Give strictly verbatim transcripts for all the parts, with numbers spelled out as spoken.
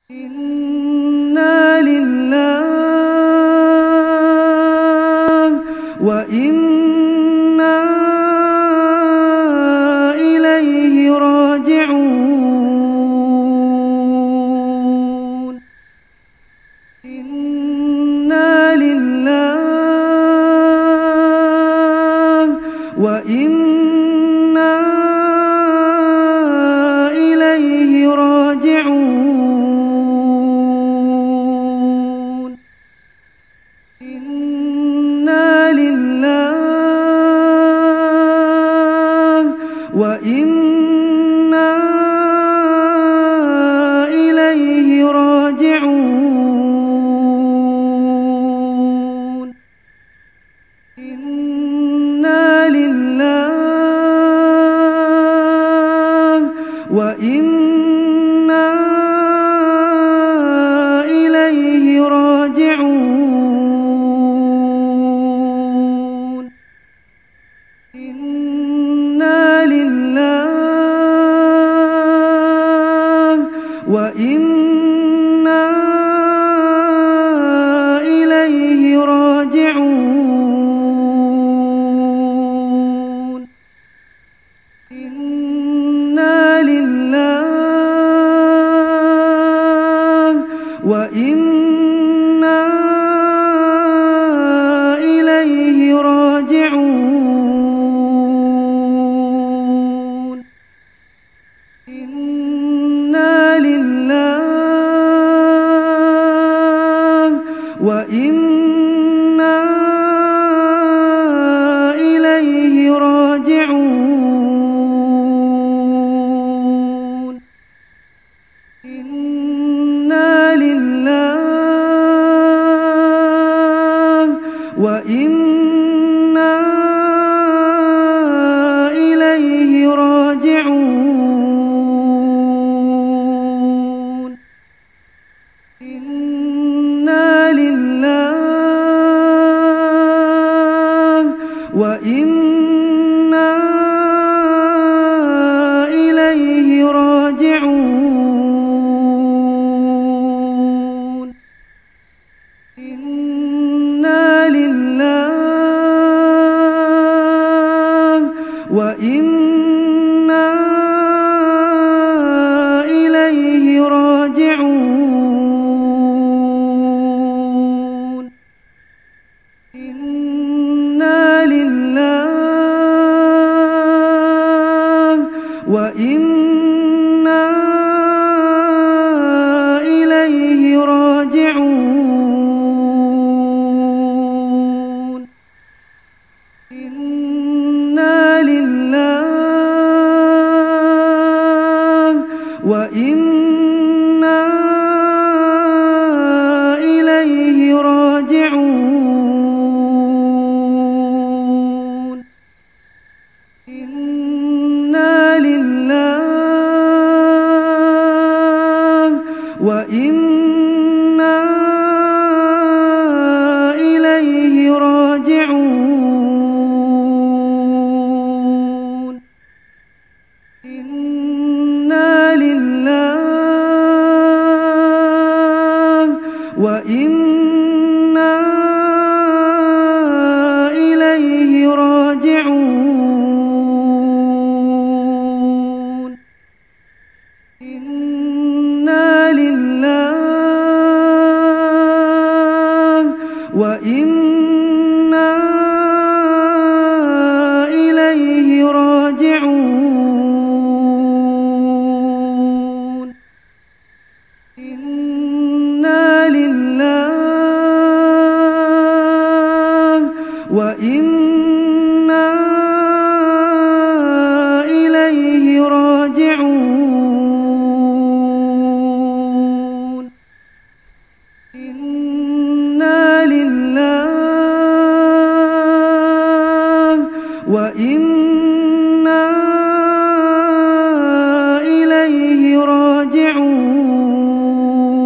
إنا لله وإنا إليه راجعون. إنا لله وإنا إليه راجعون. إنا لله وإنا إليه راجعون. إنا لله وإنا إليه راجعون. إنا لله وإنا إليه راجعون. إنا لله وإنا إليه راجعون. إنا لله وإنا إليه راجعون. إنا لله وإنا إليه راجعون. إنا لله وإنا إليه راجعون. إنا لله وإنا إليه راجعون. إنا لله وإنا إليه راجعون. إنا لله وإنا إليه راجعون. إنا لله وإنا إليه راجعون. إنا لله وإنا إليه راجعون. إنا لله وإنا إليه راجعون. إنا لله وإنا إليه راجعون. إنا لله وإنا إليه راجعون.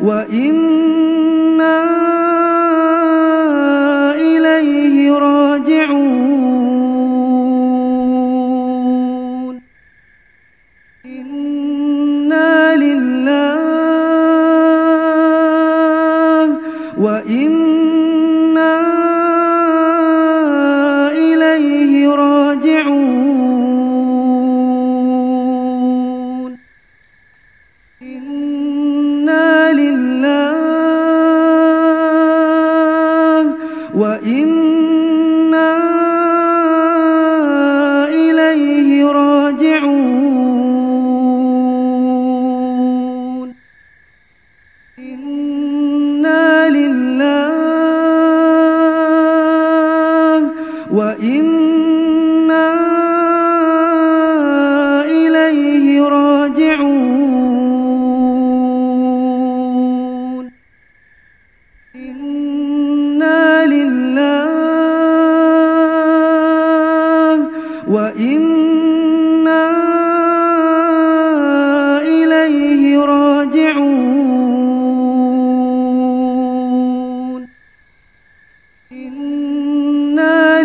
وإنا إليه راجعون إنا لله وإنا إليه راجعون إنا لله وإنا إليه راجعون إنا لله وإنا إليه راجعون إنا لله وإنا إليه راجعون إنا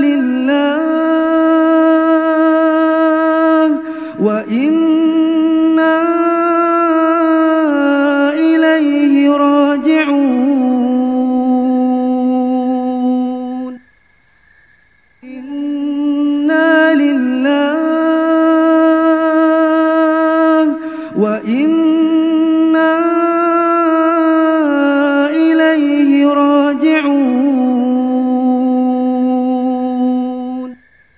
لله وإنا إليه راجعون إنا لله وإنا إليه راجعون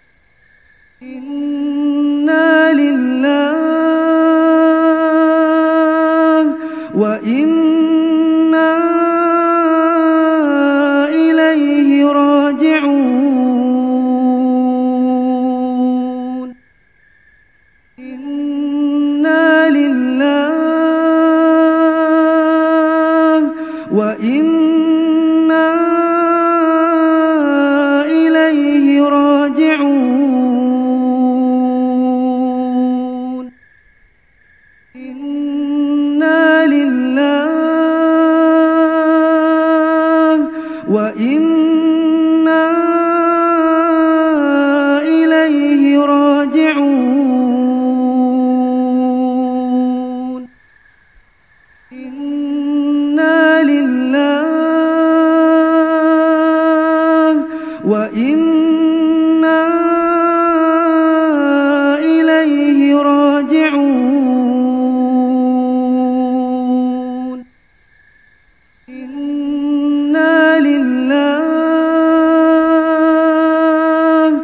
إنا لله وإنا إليه راجعون إنا لله وإنا إليه راجعون إنا لله وإنا إليه راجعون إنا لله وإنا إليه راجعون إنا لله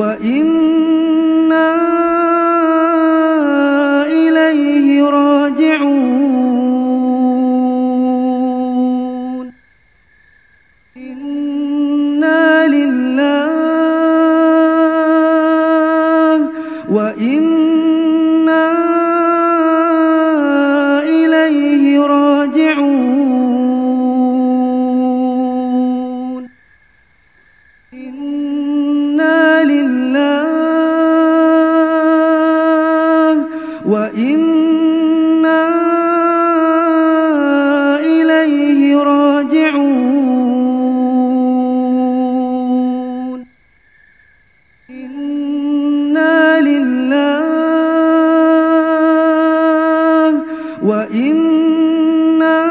وإنا إليه راجعون إنا لله وإنا إليه راجعون إنا لله وإنا إليه راجعون إنا لله وإنا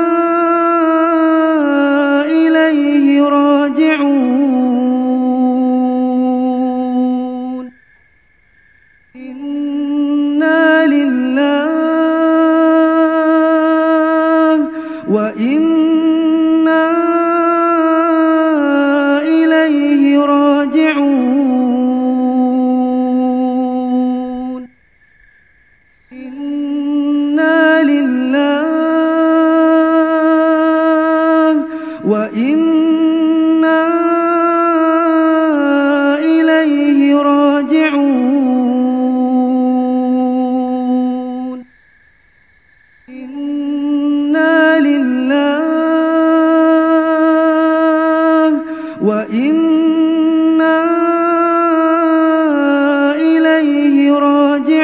إليه راجعون إنا لله وإنا إليه راجعون إنا لله وإنا إليه راجعون إنا لله وإنا إليه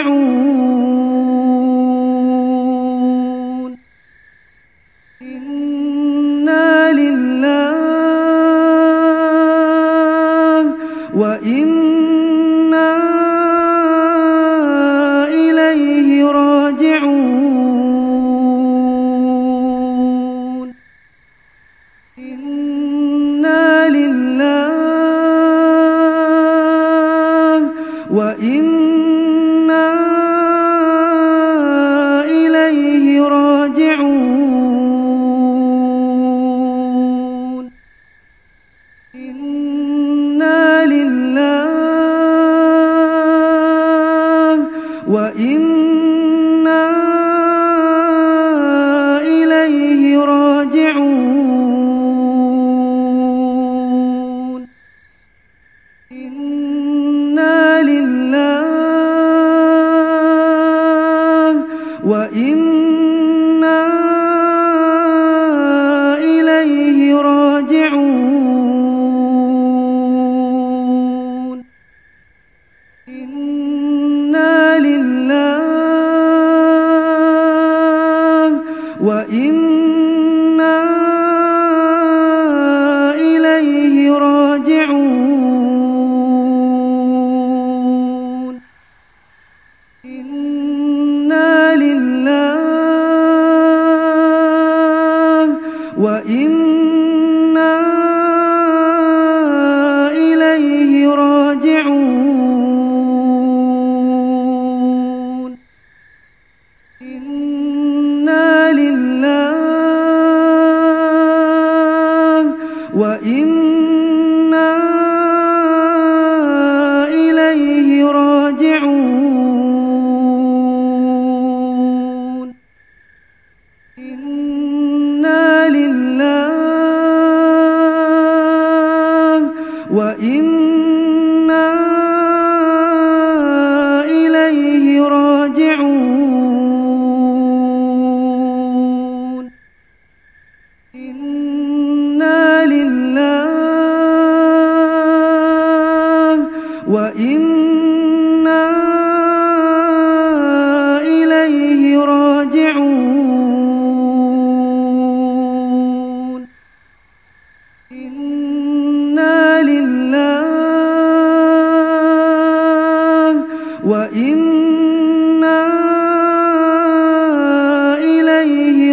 راجعون. إنا لله وإنا إليه راجعون. إنا لله وإنا إليه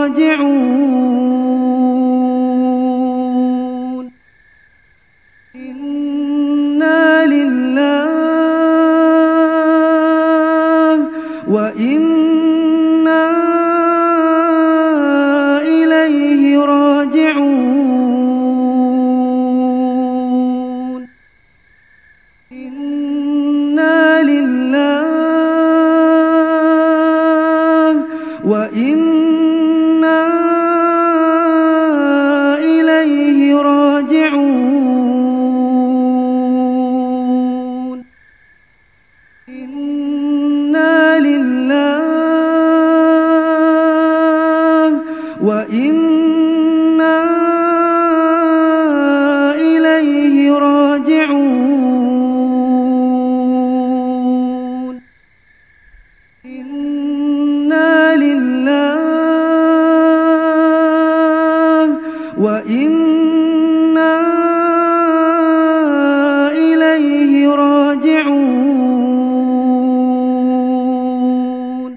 راجعون. إنا لله وإنا إليه راجعون. إنا لله وإنا إليه راجعون. إنا لله وإنا إليه راجعون. إنا لله وإنا إليه راجعون.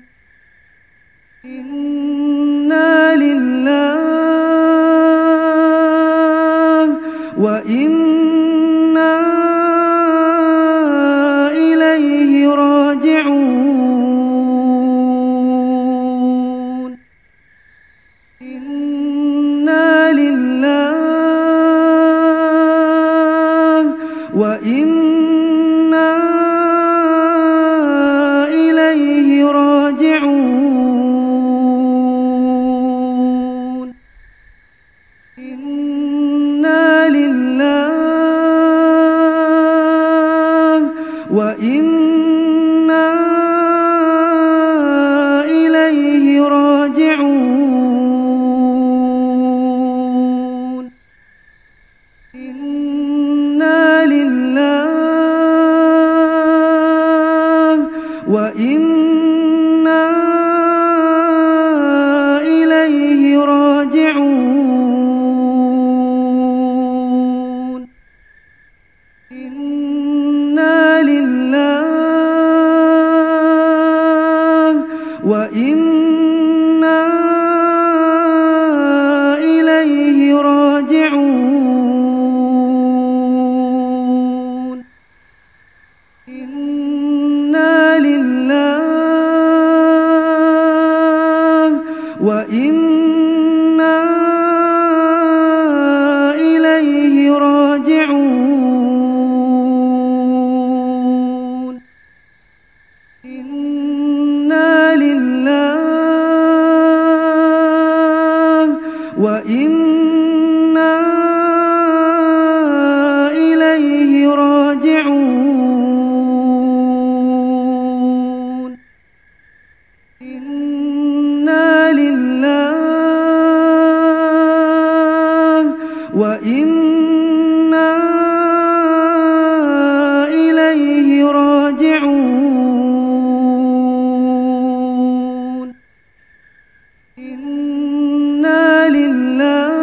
إنا لله وإنا إليه راجعون. إنا لله وإنا إليه راجعون. إنا لله وإنا إليه راجعون. إنا لله وإنا إليه راجعون. إنا لله وإنا إليه راجعون. إنا لله وإنا إليه راجعون. إنا لله وإنا إليه راجعون. إنا لله وإنا إليه راجعون. إنا لله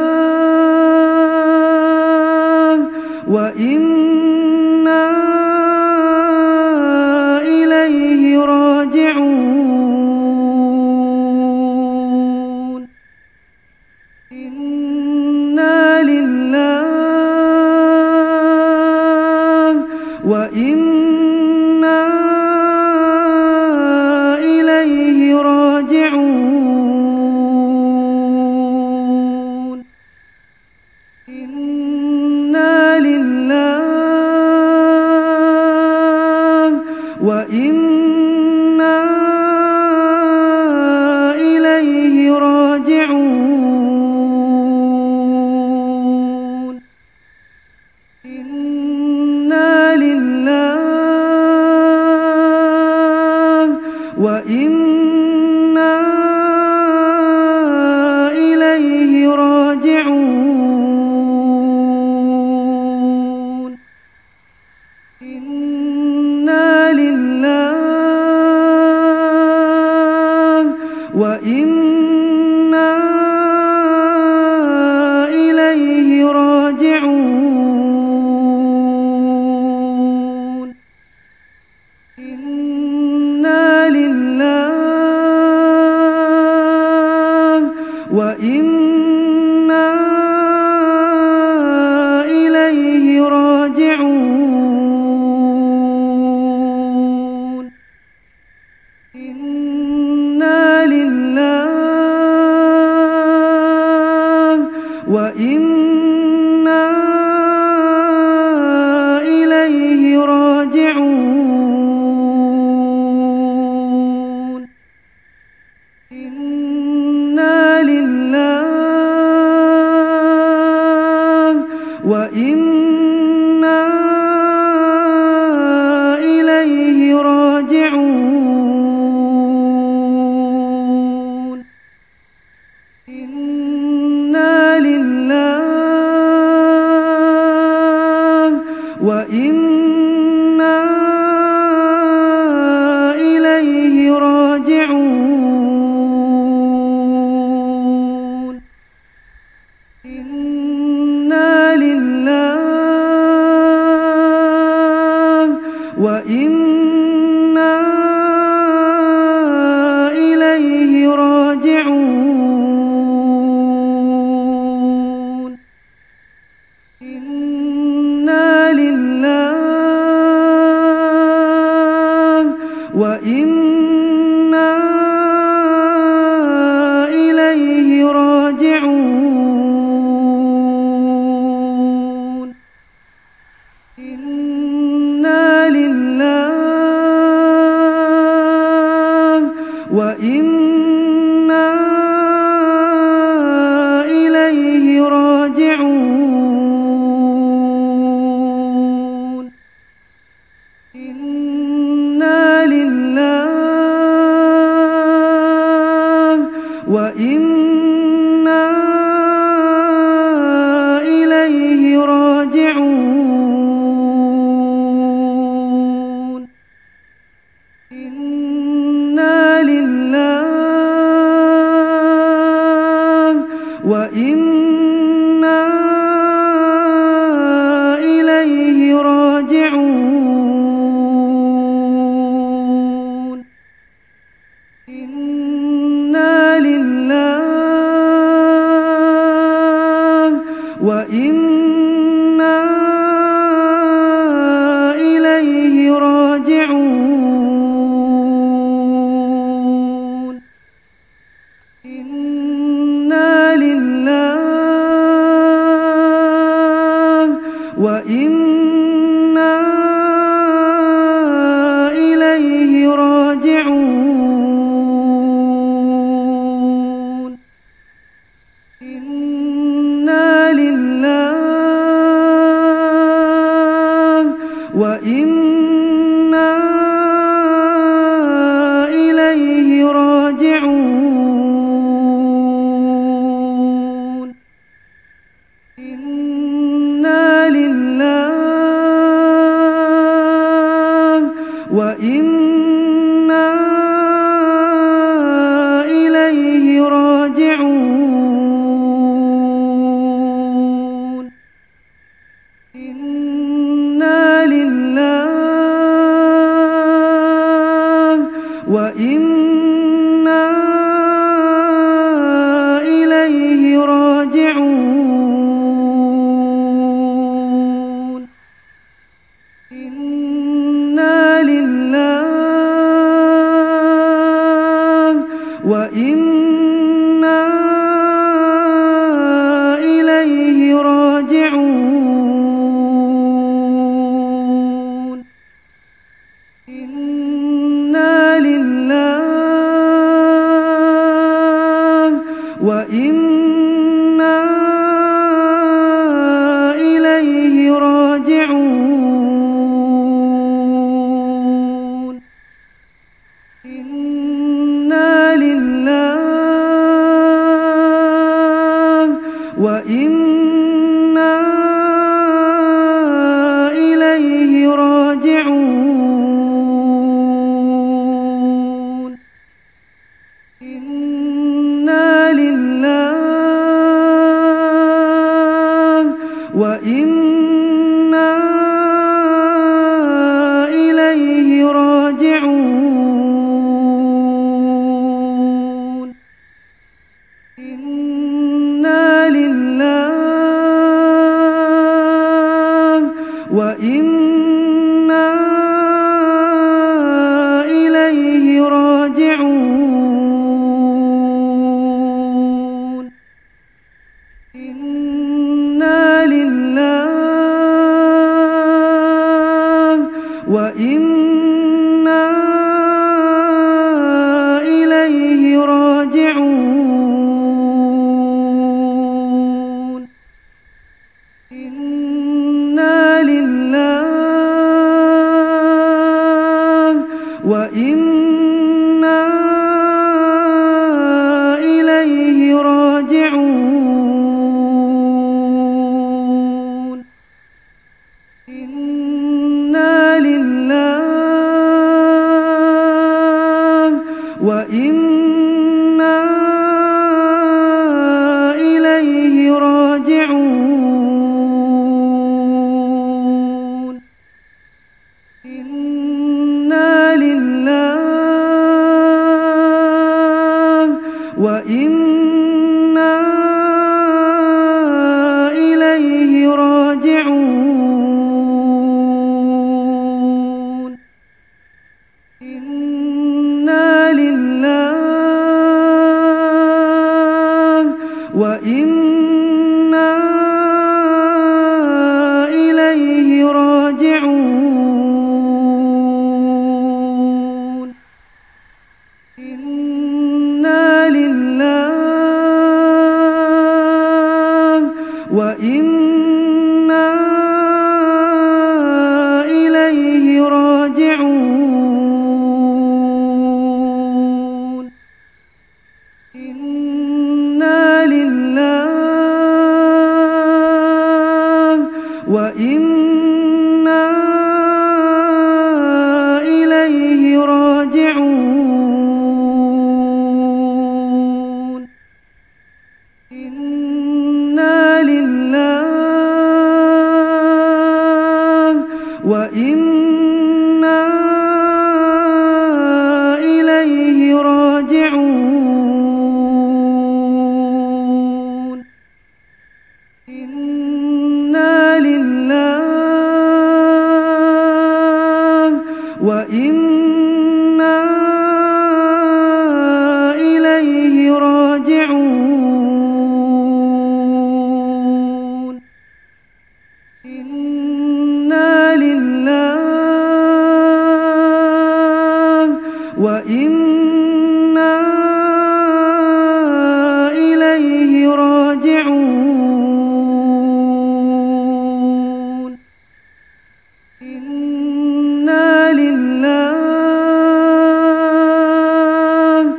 وإنا إليه راجعون إنا لله وإنا إليه راجعون إنا لله وإنا إليه راجعون إنا لله وإنا إليه راجعون إنا لله وإنا إليه راجعون إنا لله وإنا إليه راجعون إنا لله وإنا إليه راجعون إنا لله وإنا إليه راجعون إنا لله وإنا إليه راجعون إنا لله وإنا إليه راجعون إنا لله وإنا إليه راجعون إنا لله وإنا إليه راجعون إنا لله وإنا إليه راجعون إنا لله وإنا إليه راجعون إنا لله وإنا إليه راجعون إنا لله وإنا إليه راجعون إنا لله وإنا إليه راجعون إنا لله وإنا إليه راجعون إنا إنا لله وإنا إليه راجعون إنا لله وإنا إليه راجعون إنا لله وإنا إليه راجعون إنا لله وإنا إليه راجعون إنا لله وإنا إليه راجعون إنا لله وإنا إليه راجعون إنا لله وإنا إليه راجعون إنا لله وإنا إليه راجعون إنا لله وإنا إليه راجعون إنا لله وإنا إليه راجعون إنا لله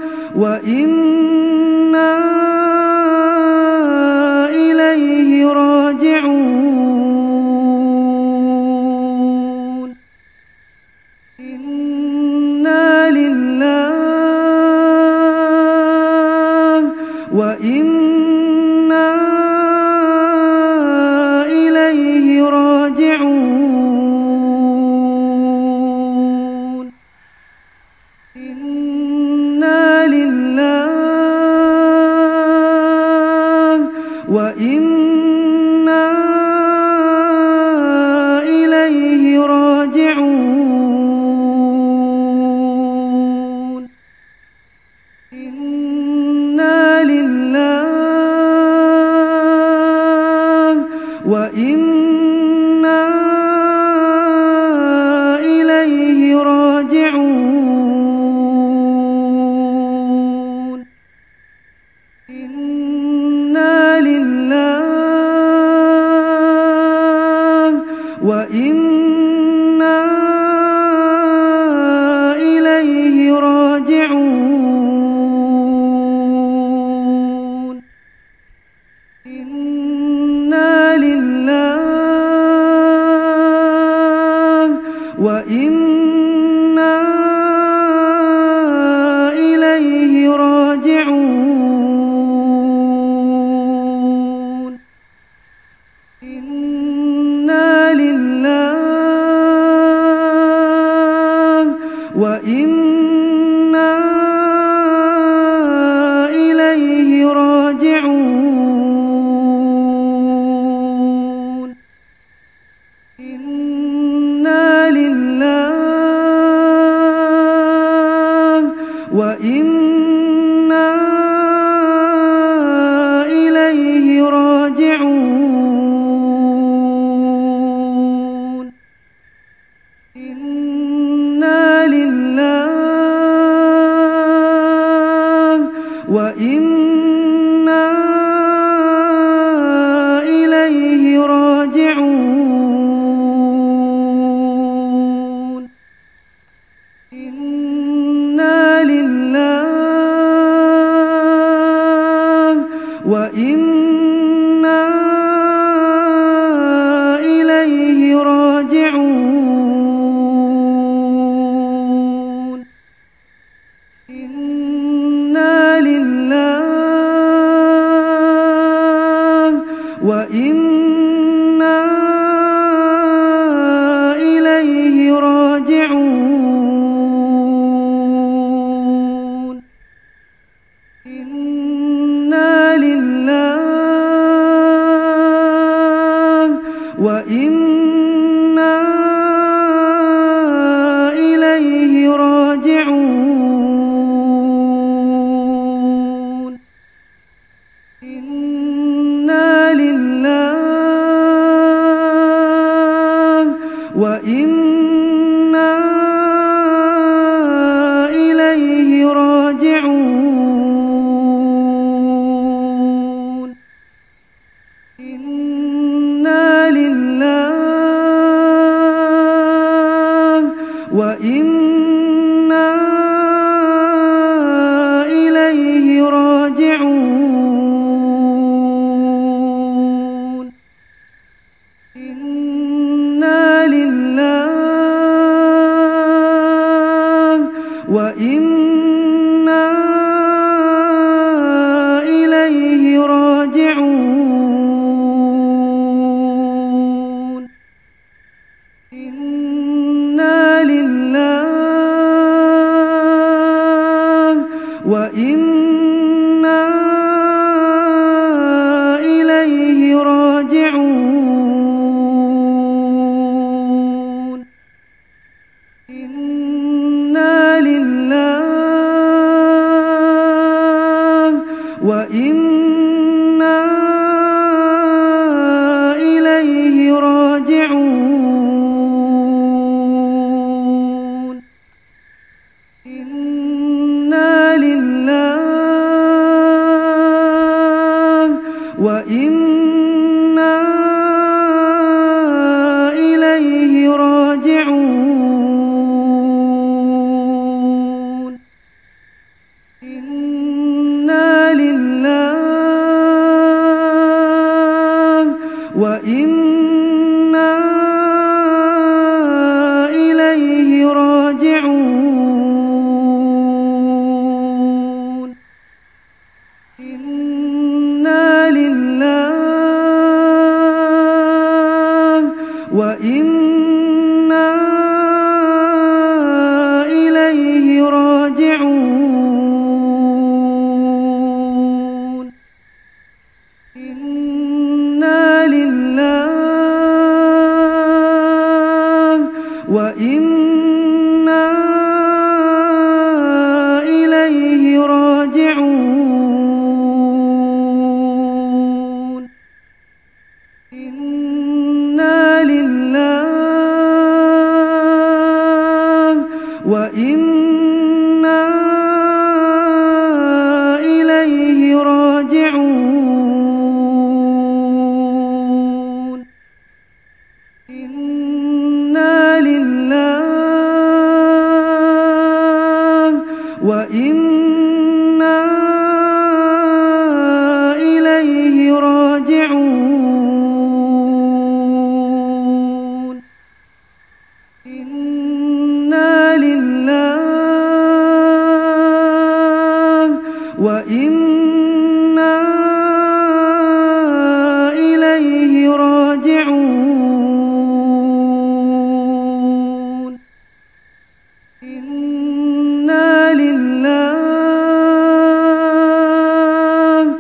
وإنا إليه راجعون إنا لله وإنا إليه راجعون إنا لله وإنا إليه راجعون إنا لله وإنا إليه راجعون إنا لله وإنا إليه راجعون إنا لله وإنا إليه راجعون إنا لله وإنا إليه راجعون وإنا إليه راجعون إنا لله وإنا إليه راجعون إنا لله وإنا إليه راجعون إنا لله وإنا إليه راجعون إنا لله وإنا إليه راجعون إنا لله وإنا إليه راجعون إنا لله وإنا إليه راجعون إنا لله وإنا إليه راجعون إنا لله وإنا إليه راجعون إنا لله وإنا إليه راجعون إنا لله وإنا إليه راجعون إنا لله وإنا إليه راجعون إنا لله وإنا إليه راجعون إنا لله وإنا إليه راجعون إنا لله وإنا إليه راجعون إنا لله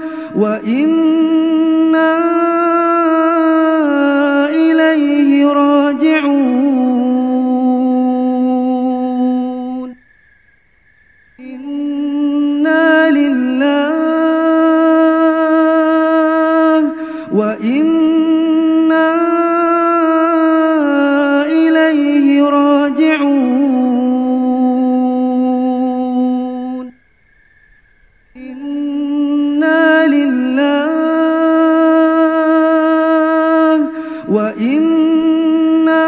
وإنا إليه راجعون إنا لله وإنا إليه راجعون إنا لله وإنا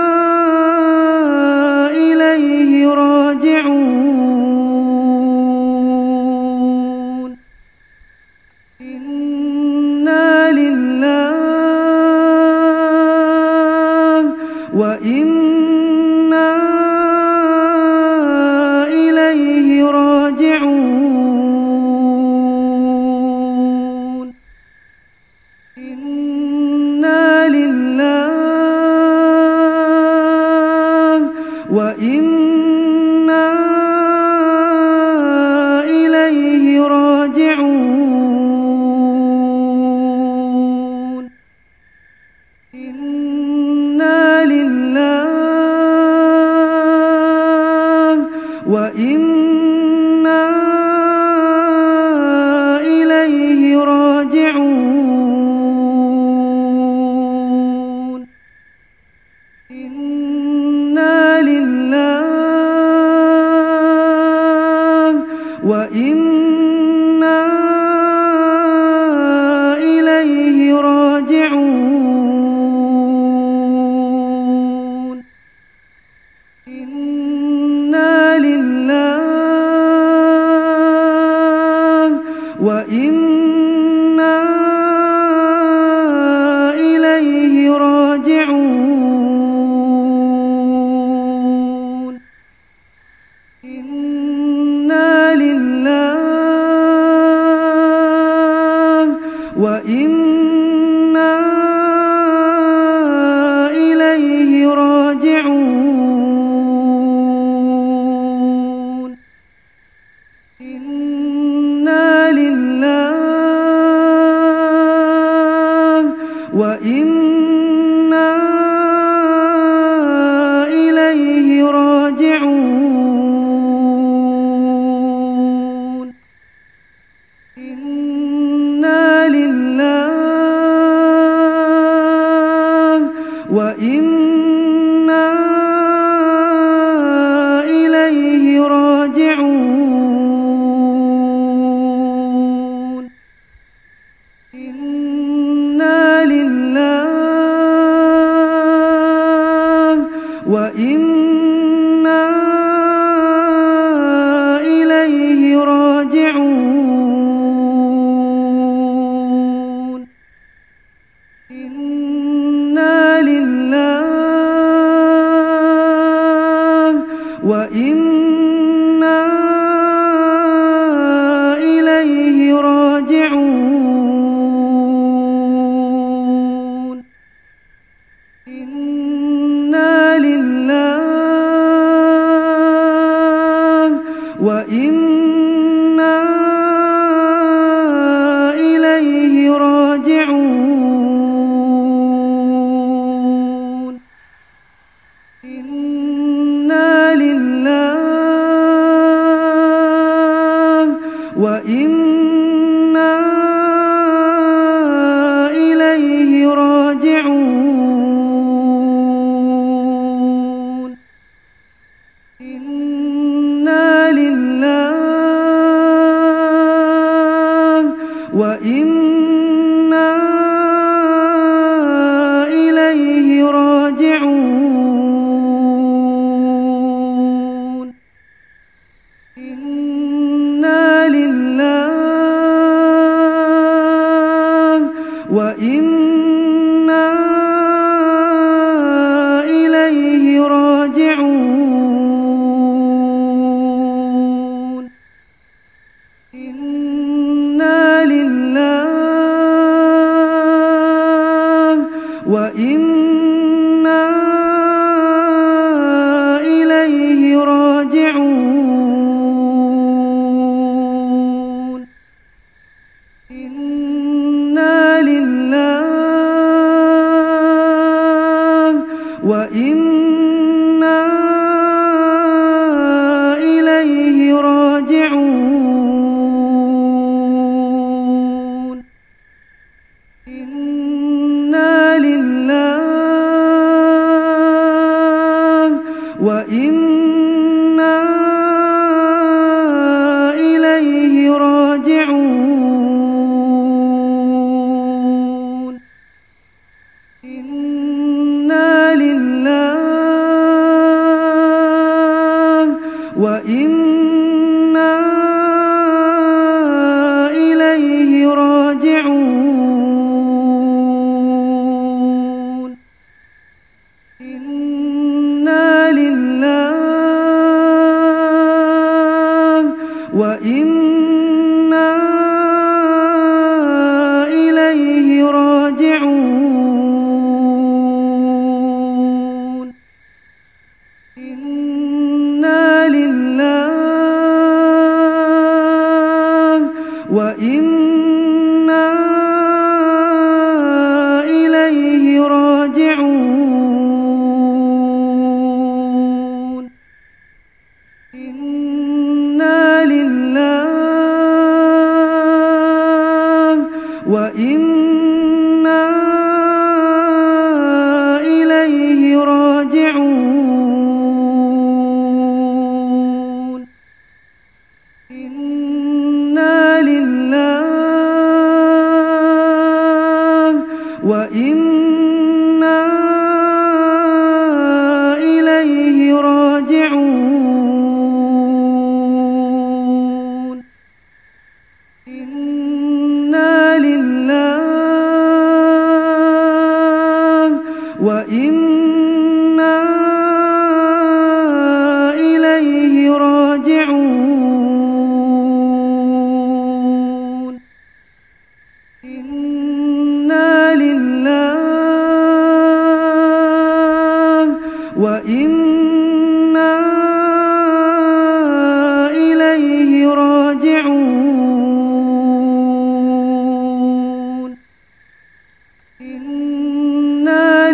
إليه راجعون إنا إنا لله وإنا إليه راجعون. إنا لله وإنا إليه راجعون. إنا لله وإنا إليه راجعون. إنا لله وإنا إليه راجعون. إنا لله وإنا إليه راجعون. إنا لله وإنا إليه راجعون. إنا لله وإنا إليه راجعون. إنا لله وإنا إليه راجعون. إنا لله وإنا إليه راجعون. إنا لله وإنا إليه راجعون. إنا لله وإنا إليه راجعون. إنا لله وإنا إليه راجعون. إنا لله وإنا إليه راجعون. إنا لله وإنا إليه راجعون. إنا لله وإنا إليه راجعون. إنا لله وإنا إليه راجعون. إنا لله وإنا إليه راجعون. وإنا إليه راجعون إنا لله وإنا إليه راجعون إنا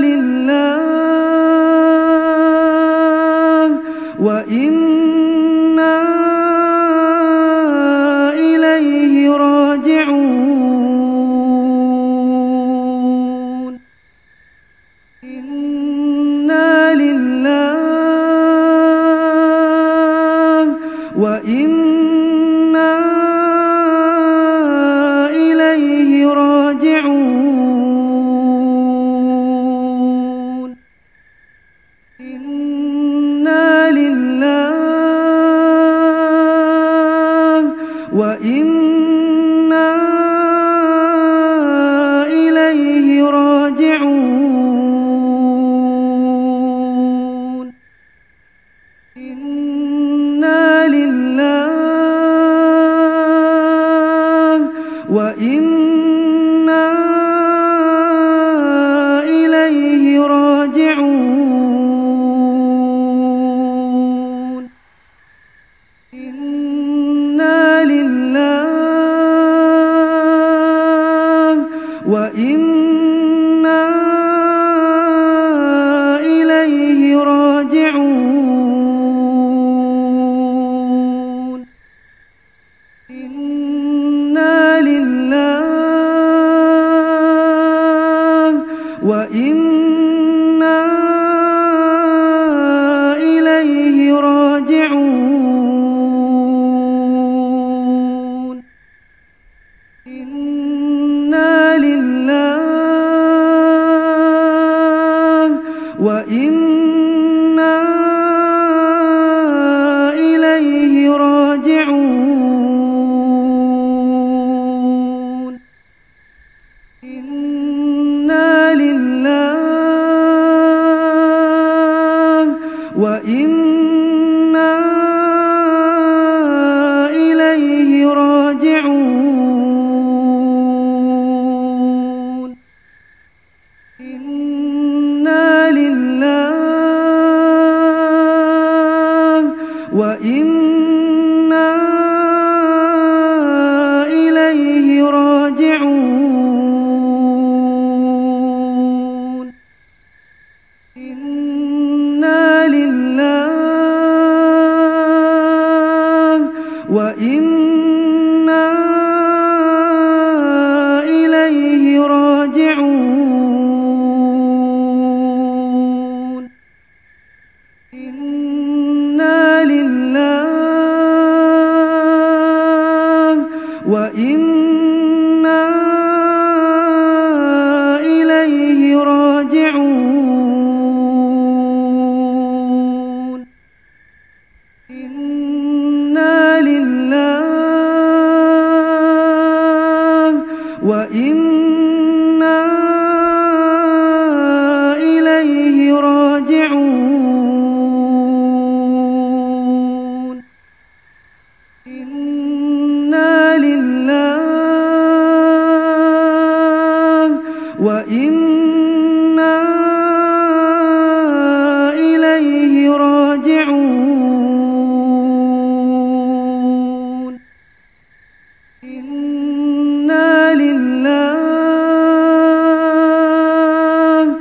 لله وإنا إليه راجعون إنا لله وإنا إليه راجعون إنا لله وإنا إليه راجعون إنا لله وإنا إليه راجعون إنا لله وإنا إليه راجعون إنا لله وإنا إليه راجعون إنا لله وإنا إليه راجعون إنا لله وإنا إليه راجعون إنا لله وإنا إليه راجعون إنا لله وإنا إليه راجعون إنا لله وإنا إليه راجعون إنا لله وإنا إليه راجعون إنا لله وإنا إليه راجعون إنا لله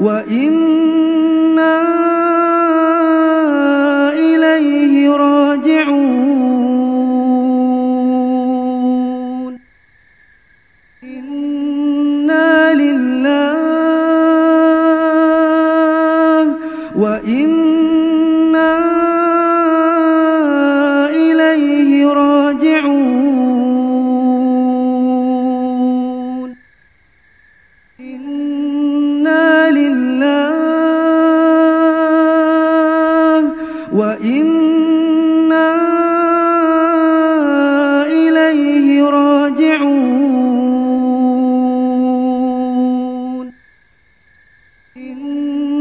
وإنا إليه راجعون إنا لله وإنا إليه راجعون إنا لله وإنا إليه راجعون.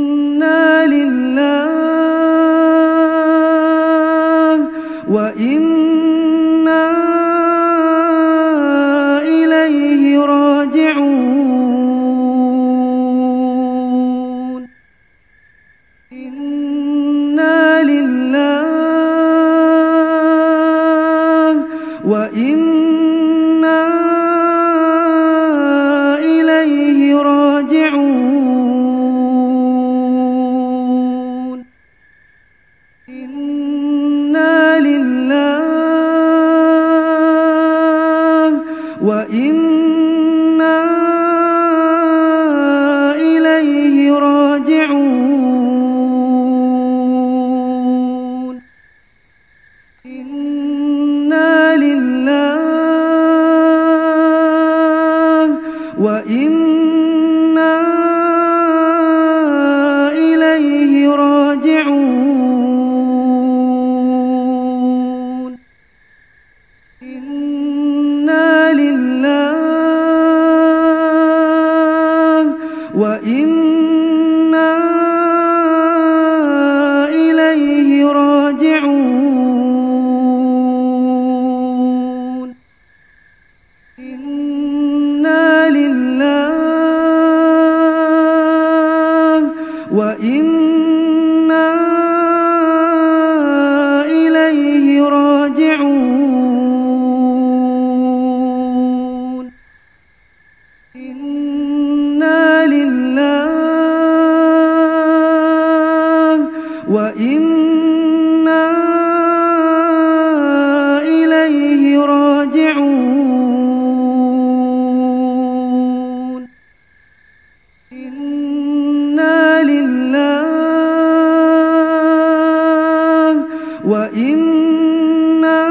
وإنا إليه راجعون إنا لله وإنا إليه راجعون إنا لله وإنا إليه راجعون إنا لله وإنا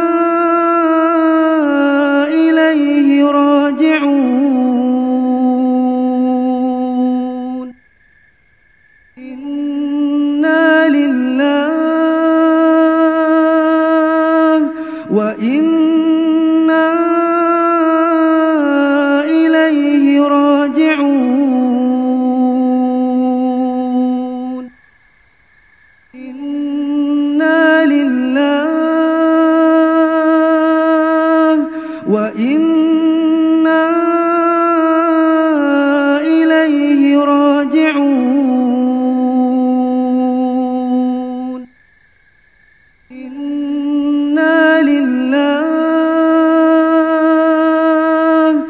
إليه راجعون إنا لله وإنا إليه راجعون إنا لله وإنا إليه راجعون إنا لله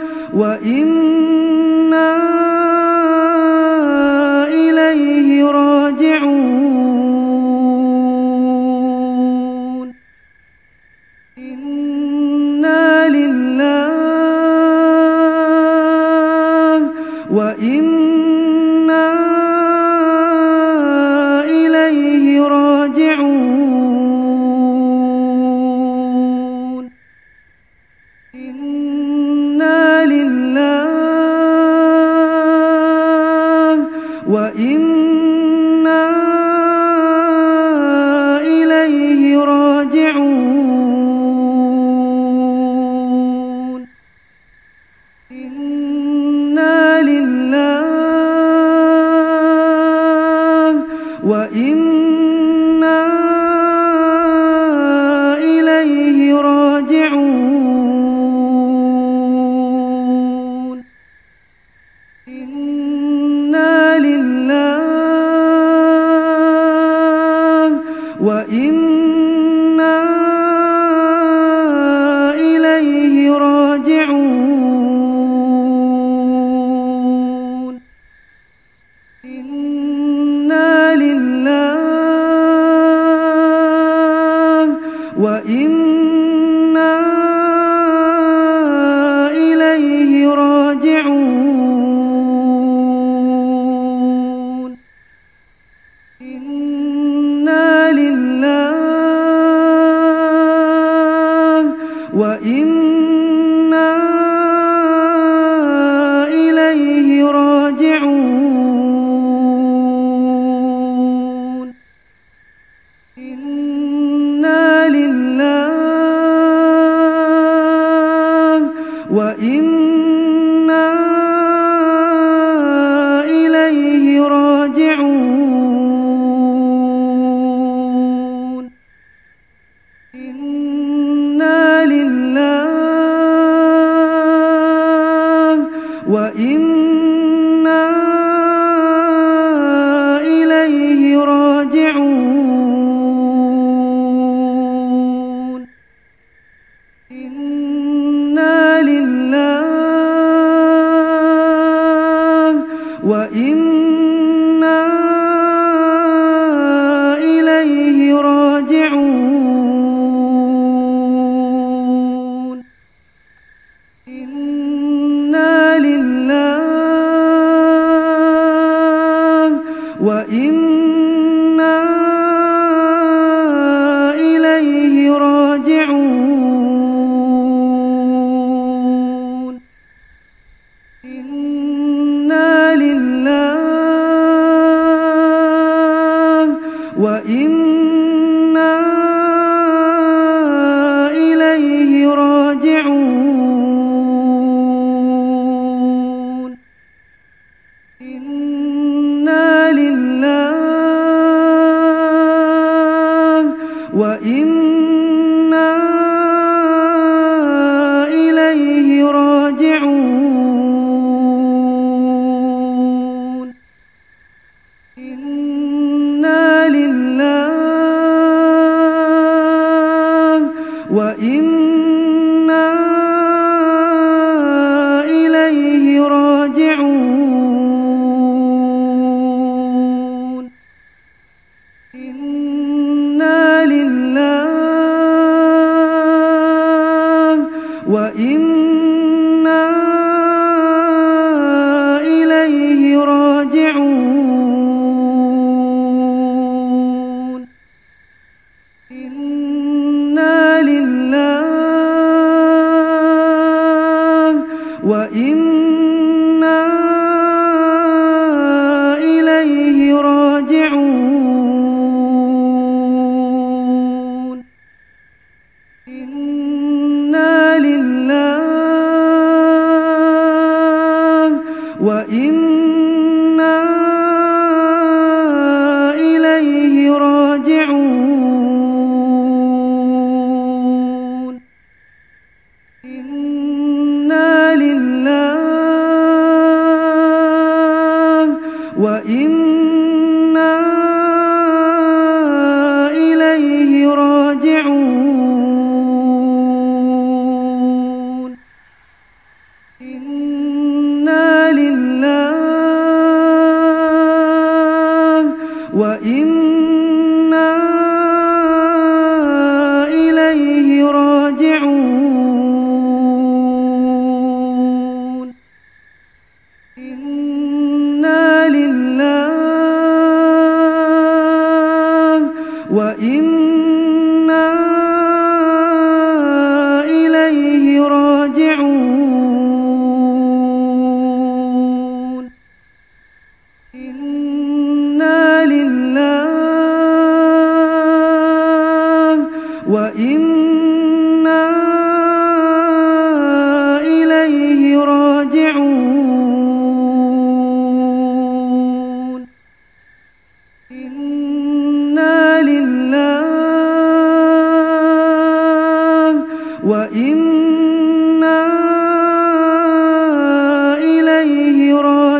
وإنا إليه راجعون إنا لله وإنا إليه راجعون إنا لله وإنا إليه راجعون إنا لله وإنا إليه راجعون إنا لله وإنا إليه راجعون إنا لله وإنا إليه راجعون إنا لله وإنا إليه راجعون إنا لله وإنا إليه راجعون إنا لله وإنا إليه راجعون إنا لله وإنا إليه راجعون إنا لله وإنا إليه راجعون إنا لله وإنا إليه راجعون. وإنا إليه راجعون إنا لله وإنا إليه راجعون إنا لله وإنا إليه راجعون إنا لله وإنا إليه راجعون إنا لله وإنا إليه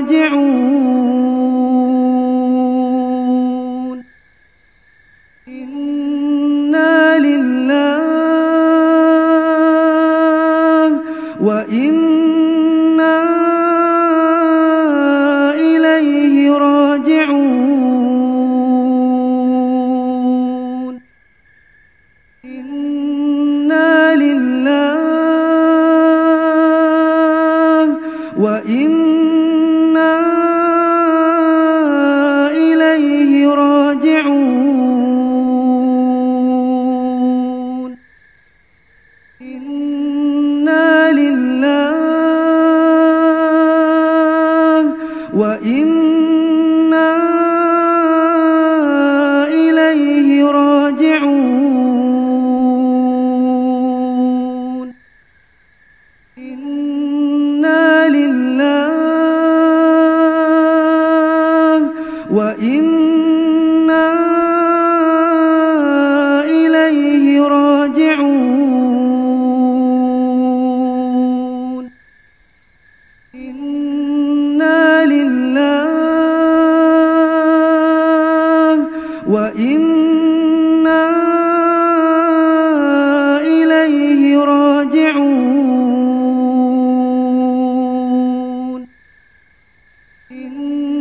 راجعون إنا لله وإنا إليه راجعون إنا لله وإنا إليه راجعون إنا لله وإنا إليه راجعون إنا لله وإنا إليه راجعون إنا لله وإنا إليه راجعون.